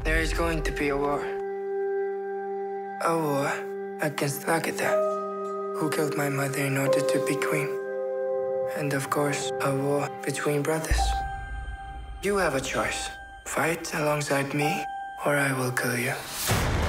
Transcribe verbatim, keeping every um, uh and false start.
There is going to be a war. A war against Nagata, who killed my mother in order to be queen. And of course, a war between brothers. You have a choice. Fight alongside me, or I will kill you.